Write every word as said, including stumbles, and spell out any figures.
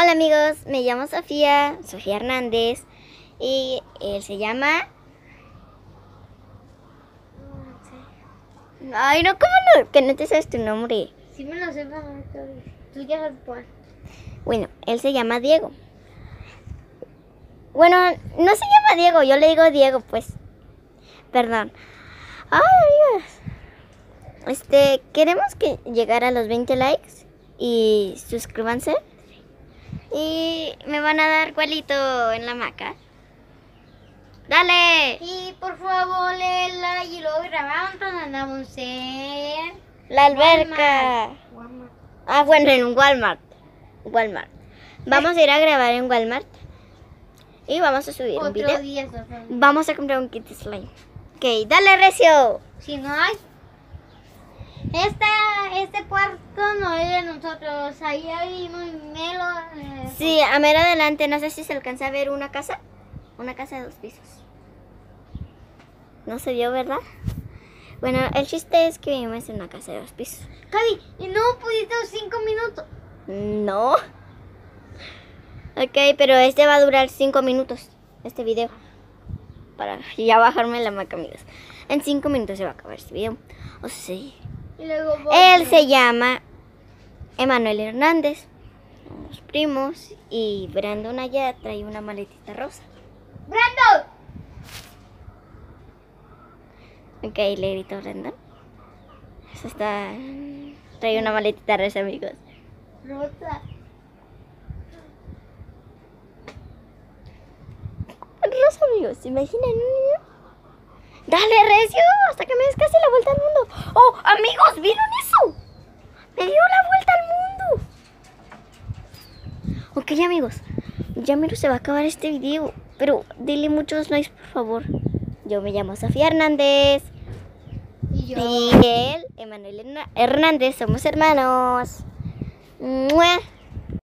Hola amigos, me llamo Sofía, Sofía Hernández, y él se llama... Ay, no, ¿cómo no? Que no te sabes tu nombre. Sí me lo sé, mamá. Tú ya sabes cuál. Bueno, él se llama Diego. Bueno, no se llama Diego, yo le digo Diego, pues. Perdón. Ay, amigos. Este, queremos que llegar a los veinte likes y suscríbanse. Y me van a dar cuelito en la hamaca. ¡Dale! Y por favor, léela y luego grabamos cuando andamos en... La alberca. Walmart. Ah, bueno, en un Walmart. Walmart. Vamos a ir a grabar en Walmart. Y vamos a subir un Otro video. día, Sofía. Vamos a comprar un kit slime. Ok, dale, Recio. Si no hay... Esta, este cuarto no es de nosotros. Ahí hay un melo. eh, Sí, a mero adelante. No sé si se alcanza a ver una casa. Una casa de dos pisos. No se vio, ¿verdad? Bueno, el chiste es que vivimos en una casa de dos pisos. Cali, ¿y no pudiste cinco minutos? No. Ok, pero este va a durar cinco minutos. Este video. Para ya bajarme la hamaca, amigos. En cinco minutos se va a acabar este video. O sea, sí. Y luego voy- Él se llama Emanuel Hernández. Somos primos. Y Brandon allá trae una maletita rosa. ¡Brando! Ok, le grito a Brandon. Eso está... Trae una maletita rosa, amigos. Rosa. Rosa, amigos. ¿Se imaginan un niño? Dale, Recio, hasta que me des casi la vuelta al mundo. ¡Oh, amigos! ¿Vieron eso? ¡Me dio la vuelta al mundo! Ok, amigos. Ya mero se va a acabar este video. Pero dile muchos likes, por favor. Yo me llamo Sofía Hernández. Y yo. Y él, Emanuel Hernández. Somos hermanos. ¡Mua!